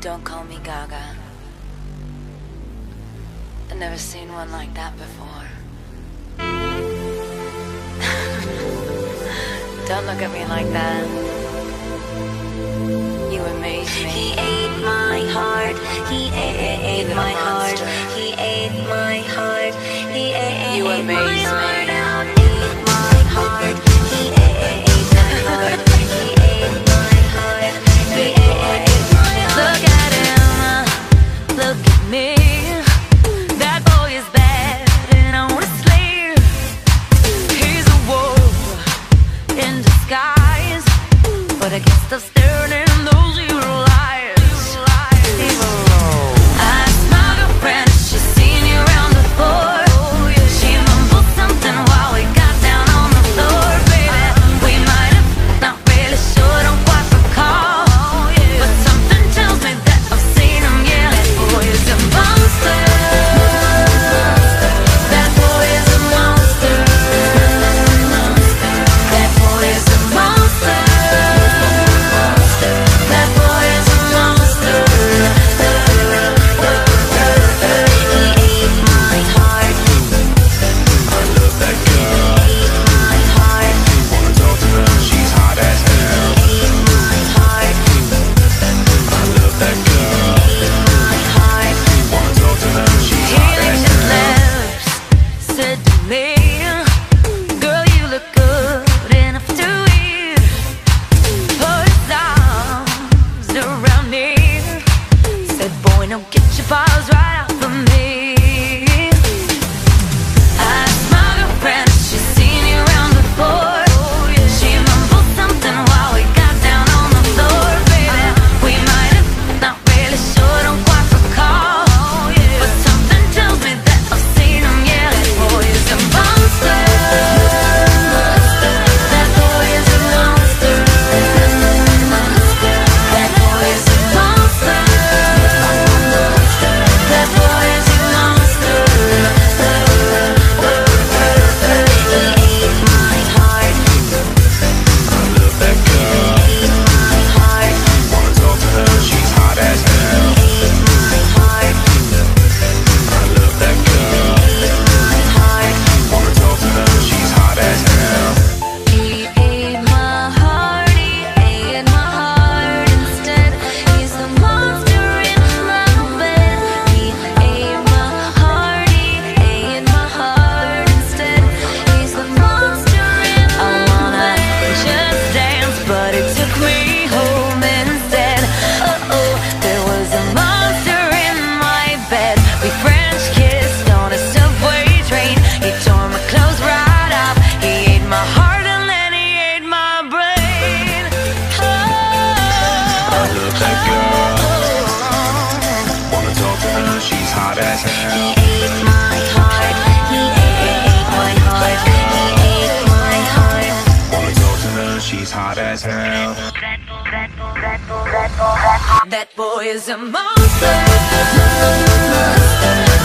Don't call me Gaga. I've never seen one like that before. Don't look at me like that. You amaze me. He ate my heart. He ate my heart. He ate my heart. He ate You amaze my me. heart out. Ate my heart. He ate my heart. He ate my heart. He ate my heart. Look at him. Look at me. That boy is bad and I wanna slay. He's a wolf in disguise, but I guess the staring in those evil eyes. I smell your friend, she's seen you around before. She mumbled something while we got down on the floor, baby. We might have, not really sure, don't quite recall, but something tells me that I've seen him, yeah. That boy is a monster. That boy is a monster. That boy is a monster. That boy is a monster. He ate my heart. I love that girl. He ate my heart. Wanna talk to her, she's hot as hell. He ate my heart. I love that girl. He ate my heart. Wanna talk to her, she's He hot as licked his hell. lips, said to me, girl, you look good enough to eat. Put his arms around me, said, boy, now get your paws right off of me. I smell your friend, she's seen you around before. She mumbled something while we got down on the floor, baby. We might have, not really sure, don't quite recall, but something tells me that I've seen him, yeah. That boy is a monster. That boy is a monster. That boy is a monster. That boy is a monster. He ate my heart. I love that girl. He ate my heart. Wanna talk to her, she's hot as hell. He ate my heart. I love that girl. He ate my heart. Wanna talk to her, she's hot as hell. He ate my heart, he ate my heart instead. He's the monster in my bed. He ate my heart, he ate my heart instead. He's the monster in my bed. I wanna just dance, but it took me home instead. Oh, there was a monster in my bed. We French kissed on a subway train. He tore my clothes right off. He ate my heart and then he ate my brain. I love that girl. Wanna talk to her, she's hot as He hell. ate my heart. He ate my heart. He ate my heart. Wanna talk to her, she's hot as hell. That boy is a monster.